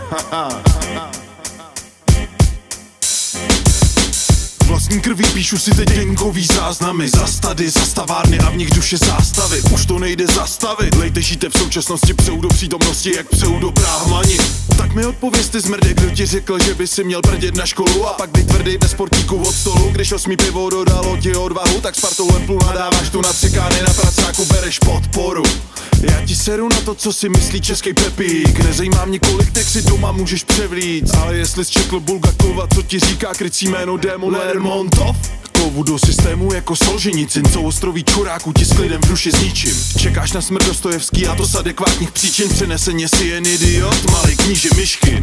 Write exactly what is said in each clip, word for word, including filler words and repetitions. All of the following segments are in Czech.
Vlastní krví píšu si teď denkový záznamy. Zastady, zastavárny a v nich duše zástavy. Už to nejde zastavit. Lejte, žijte v současnosti pseudopřítomnosti jak pseudobráhmani. Tak mi odpovězte zmrde, kdo ti řekl, že by si měl prdět na školu a pak být tvrdý ve sportíku od stolu. Když osmý pivo dodalo ti odvahu, tak s partou leplu nadáváš tu na cikány, na pracáku bereš podporu. Já ti seru na to, co si myslí český Pepík. Nezajímá mě, kolik tak si doma můžeš převlít. Ale jestli jsi četl Bulgakova, co ti říká krycí jméno démon Lermontov? Kovu do systému jako Solženicin, co ostroví čuráku ti s klidem v duši zničím. Čekáš na smrt Dostojevský a to z adekvátních příčin. Přeneseně si jen idiot, malý kníže Myškin.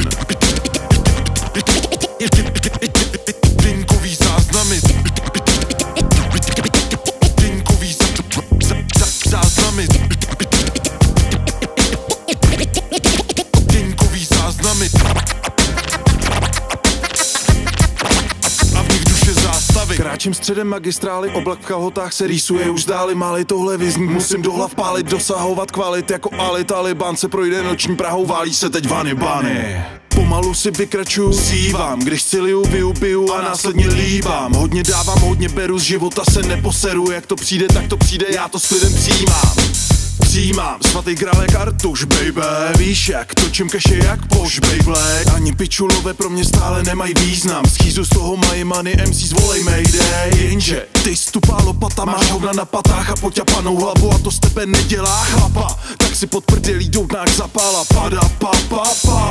Denkový záznamy. Denkový záznamy. Denkový záznamy. A v nich duše zástavy. Kráčím středem magistrály, oblak v kalhotách se rýsuje už zdáli. Máli tohle vyznít, musím do hlav pálit, dosahovat kvalit jako Ali Taliban. Se projde noční Prahou, válí se teď vany bany. Pomalu si vykračuju, zívám, když ciliju, vyju, piju a následně líbám. Hodně dávám, hodně beru, z života se neposeru. Jak to přijde, tak to přijde, já to s klidem přijímám. Přijímám, svatý král jak Artuš, baby. Víš jak, točím keše jak Poš, Beyblade. Ani pičulové pro mě stále nemají význam. Schýzu z toho mají money, M C zvolej Mayday. Jenže ty stupá lopata, máš hovna na patách a poťapanou hlavu a to z tebe nedělá chlapa. Tak si pod prdělí doutnák zapála, pada, pa, pa, pa.